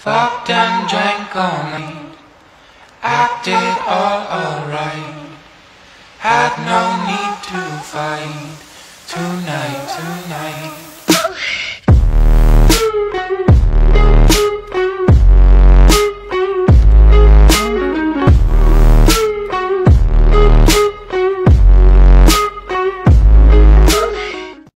Fucked and drank all night, acted all alright. Had no need to fight tonight.